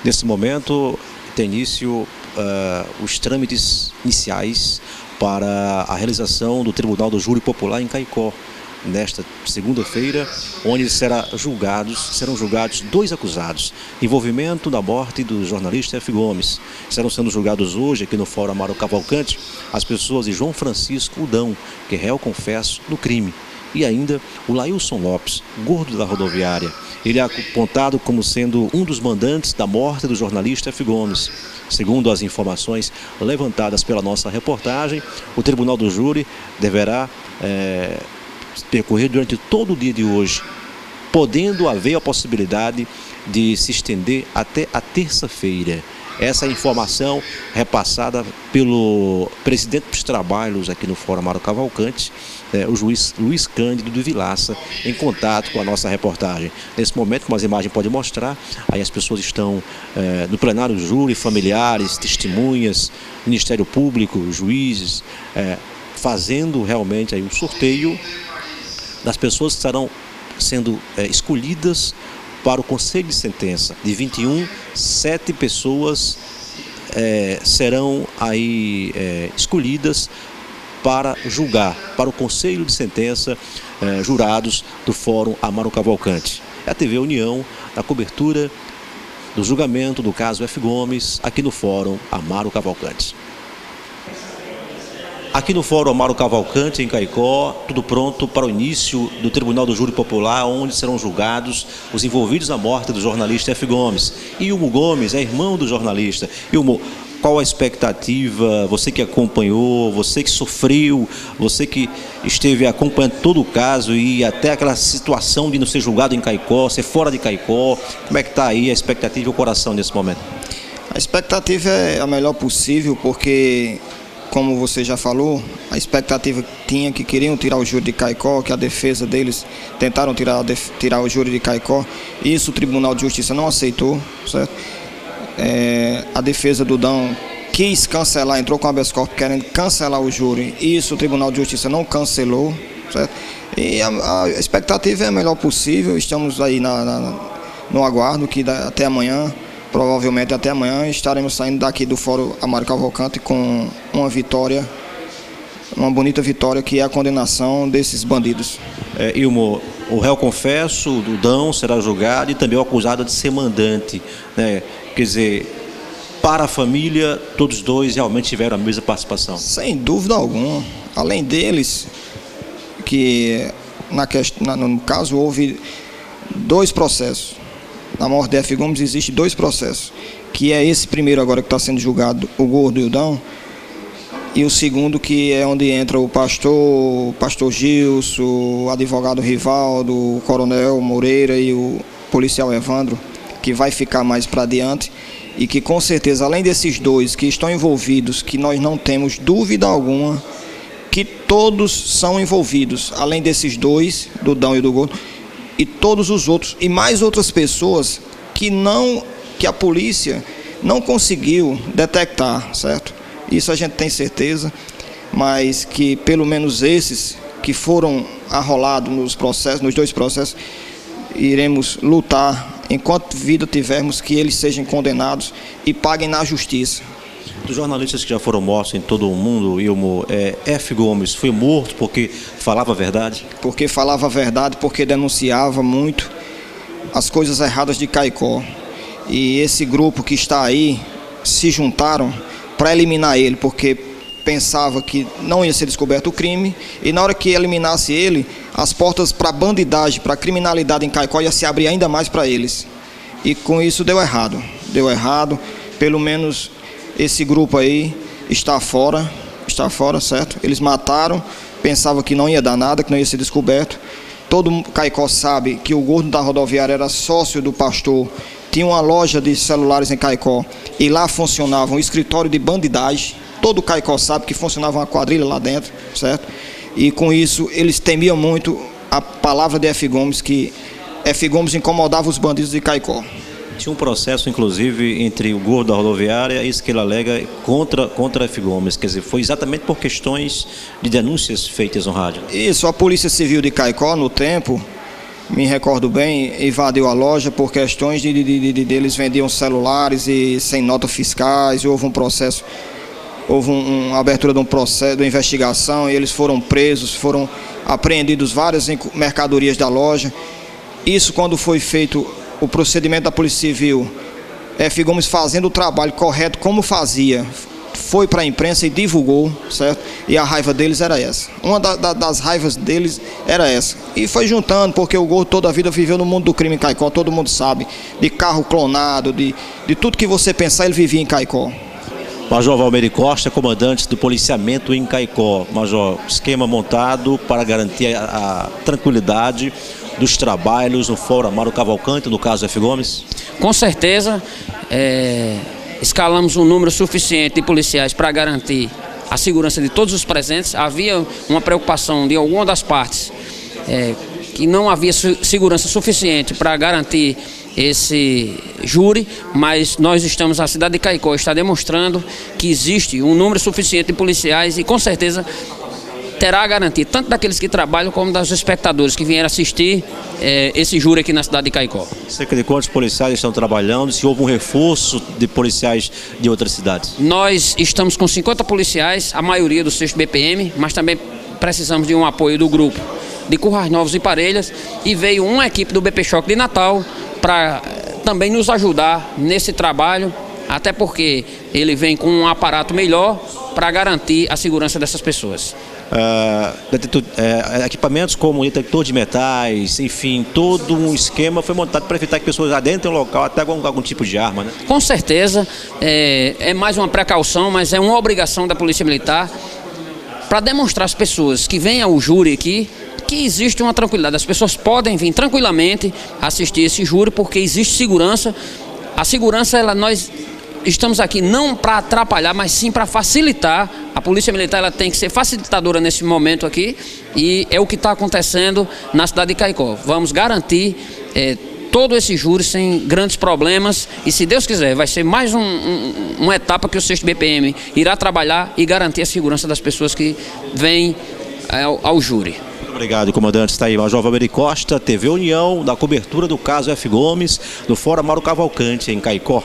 Nesse momento, tem início os trâmites iniciais para a realização do Tribunal do Júri Popular em Caicó, nesta segunda-feira, onde serão julgados 2 acusados, envolvimento da morte do jornalista F. Gomes. Estarão sendo julgados hoje, aqui no Fórum Amaro Cavalcante, as pessoas de João Francisco Udão, que é réu confesso no crime, e ainda o Lailson Lopes, gordo da rodoviária. Ele é apontado como sendo um dos mandantes da morte do jornalista F. Gomes. Segundo as informações levantadas pela nossa reportagem, o Tribunal do Júri deverá percorrer durante todo o dia de hoje, podendo haver a possibilidade de se estender até a terça-feira. Essa é a informação repassada pelo presidente dos trabalhos aqui no Fórum Amaro Cavalcante, o juiz Luiz Cândido de Vilaça, em contato com a nossa reportagem. Nesse momento, como as imagens podem mostrar, aí as pessoas estão no plenário do júri, familiares, testemunhas, Ministério Público, juízes, fazendo realmente aí um sorteio das pessoas que estarão sendo escolhidas para o Conselho de Sentença. De 21, 7 pessoas serão aí escolhidas para julgar, para o Conselho de Sentença, jurados do Fórum Amaro Cavalcante. É a TV União, na cobertura do julgamento do caso F. Gomes, aqui no Fórum Amaro Cavalcante. Aqui no Fórum Amaro Cavalcante, em Caicó, tudo pronto para o início do Tribunal do Júri Popular, onde serão julgados os envolvidos na morte do jornalista F. Gomes. Ilmo Gomes é irmão do jornalista. Ilmo, qual a expectativa? Você que acompanhou, você que sofreu, você que esteve acompanhando todo o caso e até aquela situação de não ser julgado em Caicó, ser fora de Caicó, como é que está aí a expectativa e o coração nesse momento? A expectativa é a melhor possível, porque, como você já falou, a expectativa tinha que queriam tirar o júri de Caicó, que a defesa deles tentaram tirar o júri de Caicó, e isso o Tribunal de Justiça não aceitou, certo? A defesa do Udão quis cancelar, entrou com habeas corpus querendo cancelar o júri, e isso o Tribunal de Justiça não cancelou, certo? E a expectativa é a melhor possível, estamos aí no aguardo, que até amanhã, provavelmente até amanhã, estaremos saindo daqui do Fórum Amaro Cavalcante com uma vitória, uma bonita vitória, que é a condenação desses bandidos. Ilmo, o réu confesso, o Udão, será julgado e também o acusado de ser mandante, né? Quer dizer, para a família, todos dois realmente tiveram a mesma participação? Sem dúvida alguma. Além deles, que no caso houve 2 processos. Na morte de F. Gomes existe 2 processos, que é esse primeiro agora que está sendo julgado, o gordo e o Udão, e o segundo que é onde entra o pastor Gilson, o advogado Rivaldo, o coronel Moreira e o policial Evandro, que vai ficar mais para adiante, e que com certeza, além desses 2 que estão envolvidos, que nós não temos dúvida alguma que todos são envolvidos, além desses 2, do Udão e do gordo, e todos os outros, e mais outras pessoas que a polícia não conseguiu detectar, certo? Isso a gente tem certeza, mas que pelo menos esses que foram arrolados nos 2 processos, iremos lutar enquanto vida tivermos, que eles sejam condenados e paguem na justiça. Dos jornalistas que já foram mortos em todo o mundo, Ilmo, F. Gomes foi morto porque falava a verdade? Porque falava a verdade, porque denunciava muito as coisas erradas de Caicó. E esse grupo que está aí se juntaram para eliminar ele, porque pensava que não ia ser descoberto o crime, e na hora que eliminasse ele, as portas para bandidagem, para criminalidade em Caicó ia se abrir ainda mais para eles. E com isso deu errado, pelo menos esse grupo aí está fora, certo? Eles mataram, pensavam que não ia dar nada, que não ia ser descoberto. Todo Caicó sabe que o gordo da rodoviária era sócio do pastor, tinha uma loja de celulares em Caicó, e lá funcionava um escritório de bandidagem. Todo Caicó sabe que funcionava uma quadrilha lá dentro, certo? E com isso eles temiam muito a palavra de F. Gomes, que F. Gomes incomodava os bandidos de Caicó. Tinha um processo, inclusive, entre o gordo da rodoviária, isso que ele alega, contra F. Gomes. Quer dizer, foi exatamente por questões de denúncias feitas no rádio. Isso, a Polícia Civil de Caicó, no tempo, me recordo bem, invadiu a loja por questões de eles vendiam celulares e sem notas fiscais, e houve um processo, houve uma abertura de um processo de investigação, e eles foram presos, foram apreendidos várias mercadorias da loja. Isso, quando foi feito o procedimento da Polícia Civil, F. Gomes fazendo o trabalho correto como fazia, foi para a imprensa e divulgou, certo? E a raiva deles era essa. Uma das raivas deles era essa. E foi juntando, porque o Gordo toda a vida viveu no mundo do crime em Caicó, todo mundo sabe. De carro clonado, de tudo que você pensar, ele vivia em Caicó. Major Valmeri Costa, comandante do policiamento em Caicó. Major, esquema montado para garantir a tranquilidade dos trabalhos no Fórum Amaro Cavalcante, no caso F. Gomes? Com certeza, escalamos um número suficiente de policiais para garantir a segurança de todos os presentes. Havia uma preocupação de alguma das partes que não havia segurança suficiente para garantir esse júri, mas nós estamos, a cidade de Caicó está demonstrando que existe um número suficiente de policiais e com certeza terá a garantia tanto daqueles que trabalham como dos espectadores que vieram assistir esse júri aqui na cidade de Caicó. Cerca de quantos policiais estão trabalhando? Se houve um reforço de policiais de outras cidades? Nós estamos com 50 policiais, a maioria do 6º BPM, mas também precisamos de um apoio do grupo de Currais Novos e Parelhas, e veio uma equipe do BP Choque de Natal para também nos ajudar nesse trabalho, até porque ele vem com um aparato melhor para garantir a segurança dessas pessoas. Equipamentos como detector de metais, enfim, todo um esquema foi montado para evitar que pessoas adentrem o local até com algum tipo de arma, né? Com certeza, é mais uma precaução, mas é uma obrigação da Polícia Militar para demonstrar às pessoas que vêm ao júri aqui que existe uma tranquilidade. As pessoas podem vir tranquilamente assistir esse júri porque existe segurança. A segurança, nós estamos aqui não para atrapalhar, mas sim para facilitar. A Polícia Militar ela tem que ser facilitadora nesse momento aqui e é o que está acontecendo na cidade de Caicó. Vamos garantir todo esse júri sem grandes problemas e, se Deus quiser, vai ser mais uma etapa que o 6º BPM irá trabalhar e garantir a segurança das pessoas que vêm ao júri. Obrigado, comandante. Está aí Major Valmeri Costa, TV União, da cobertura do caso F. Gomes, no Fórum Amaro Cavalcante, em Caicó.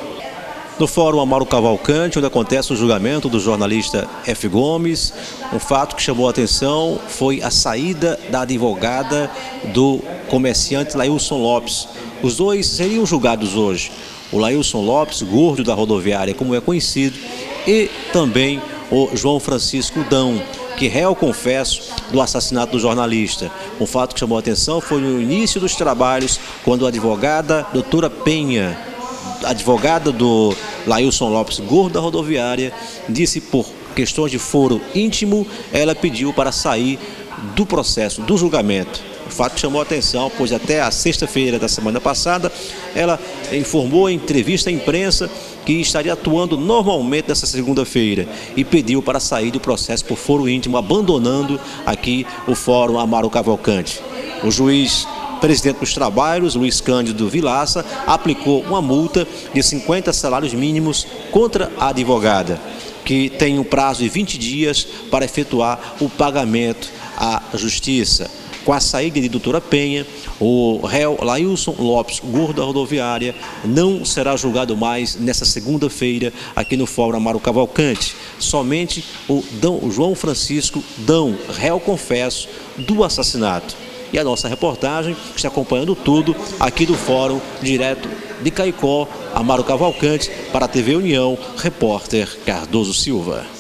No Fórum Amaro Cavalcante, onde acontece o julgamento do jornalista F. Gomes, um fato que chamou a atenção foi a saída da advogada do comerciante Lailson Lopes. Os dois seriam julgados hoje. O Lailson Lopes, gordo da rodoviária, como é conhecido, e também o João Francisco Dão, que réu confesso do assassinato do jornalista. Um fato que chamou a atenção foi no início dos trabalhos, quando a advogada doutora Penha, advogada do Lailson Lopes, gordo da rodoviária, disse por questões de foro íntimo, ela pediu para sair do processo, do julgamento. O fato que chamou a atenção, pois até a sexta-feira da semana passada, ela informou em entrevista à imprensa que estaria atuando normalmente nessa segunda-feira e pediu para sair do processo por foro íntimo, abandonando aqui o Fórum Amaro Cavalcante. O juiz presidente dos trabalhos, Luiz Cândido Vilaça, aplicou uma multa de 50 salários mínimos contra a advogada, que tem um prazo de 20 dias para efetuar o pagamento à justiça. Com a saída de doutora Penha, o réu Lailson Lopes, gordo da rodoviária, não será julgado mais nessa segunda-feira aqui no Fórum Amaro Cavalcante. Somente o João Francisco Dão, réu confesso do assassinato. E a nossa reportagem está acompanhando tudo aqui do Fórum, direto de Caicó, Amaro Cavalcante, para a TV União, repórter Cardoso Silva.